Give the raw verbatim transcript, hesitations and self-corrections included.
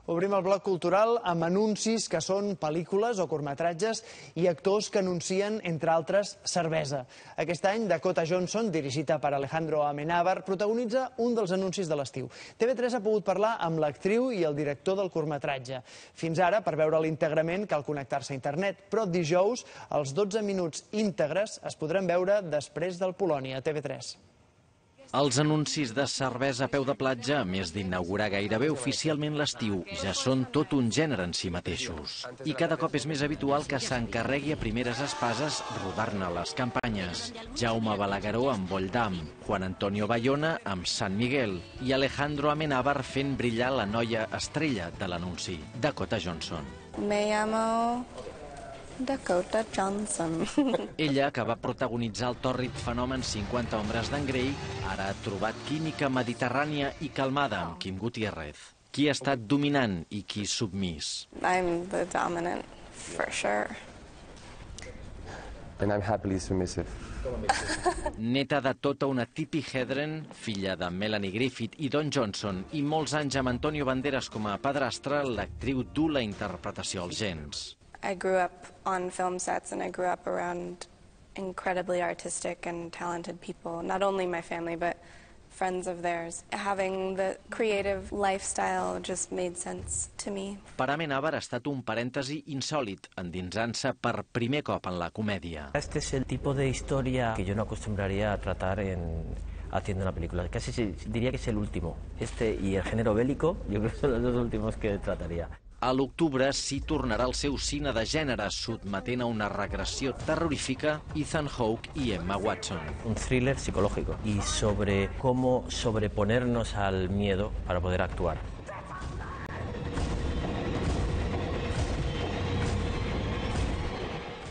Obrim el bloc cultural amb anuncis que són pel·lícules o curtmetratges i actors que anuncien, entre altres, cervesa. Aquest any, Dakota Johnson, dirigida per Alejandro Amenábar, protagonitza un dels anuncis de l'estiu. T V tres ha pogut parlar amb l'actriu i el director del curtmetratge. Fins ara, per veure'l íntegrament, cal connectar-se a internet, però dijous, els dotze minuts íntegres es podran veure després del Polònia, a T V tres. Els anuncis de cervesa a peu de platja, a més d'inaugurar gairebé oficialment l'estiu, ja són tot un gènere en si mateixos. I cada cop és més habitual que s'encarregui a primeres espases rodar-ne les campanyes. Jaume Balagueró amb Bolldam, Juan Antonio Bayona amb San Miguel i Alejandro Amenábar fent brillar la noia estrella de l'anunci, Dakota Johnson. Me llamo Dakota Johnson. Ella, que va protagonitzar el tòrrid fenomen cinquanta ombres d'en Grey, ara ha trobat química mediterrània i calmada amb Kim Gutiérrez. Qui ha estat dominant i qui submís? I'm the dominant, for sure. And I'm happily submissive. Neta de tota una Tippi Hedren, filla de Melanie Griffith i Don Johnson, i molts anys amb Antonio Banderas com a padrastre, l'actriu du la interpretació als gens. I grew up on film sets and I grew up around incredibly artistic and talented people, not only my family but friends of theirs. Having the creative lifestyle just made sense to me. Per Amenábar ha estat un parèntesi insòlit, endinsant-se per primer cop en la comèdia. Este es el tipo de historia que yo no acostumbraría a tratar en haciendo una película. Casi diría que es el último. Este y el género bélico, yo creo que son los dos últimos que trataría. A l'octubre s'hi tornarà al seu cine de gènere, sotmetent a una regressió terrorífica Ethan Hawke i Emma Watson. Un thriller psicológico y sobre cómo sobreponernos al miedo para poder actuar.